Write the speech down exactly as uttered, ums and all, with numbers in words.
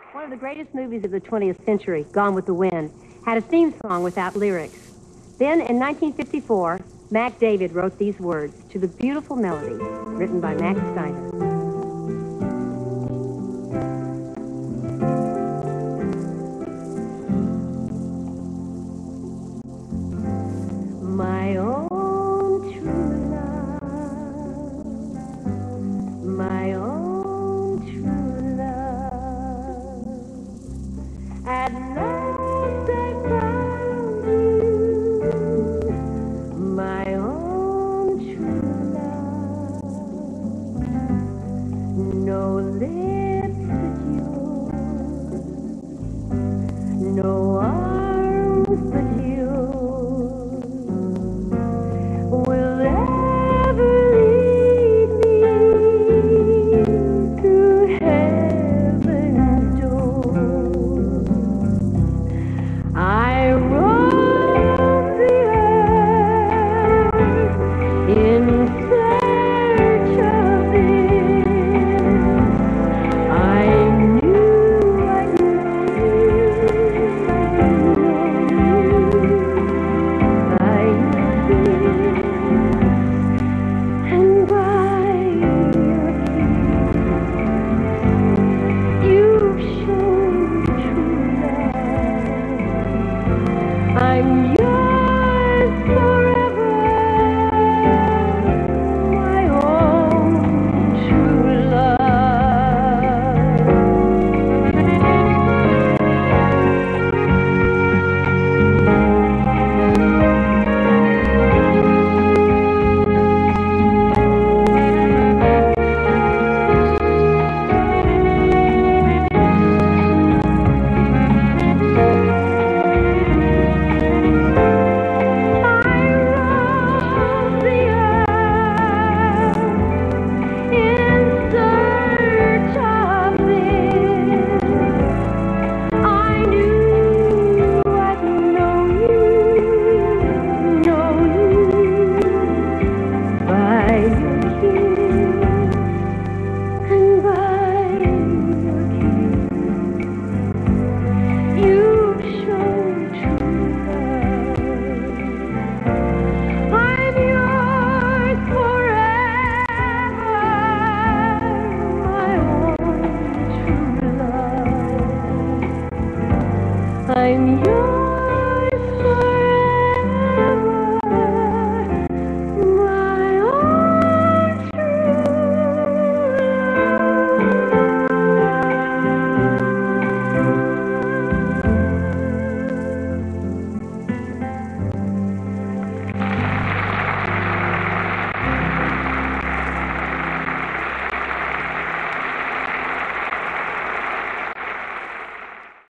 One of the greatest movies of the twentieth century, Gone with the Wind, had a theme song without lyrics. Then, in nineteen fifty-four, Mac David wrote these words to the beautiful melody written by Max Steiner. My own true love, my own true love, at last I found you, my own true love, no lips but yours, no arms but yours, will ever lead me through heaven's door. I roam the earth in search of it. I knew I'd know you, I knew you. And by your kiss, you've shown true love. I'm yours forever, my own true love. I'm yours.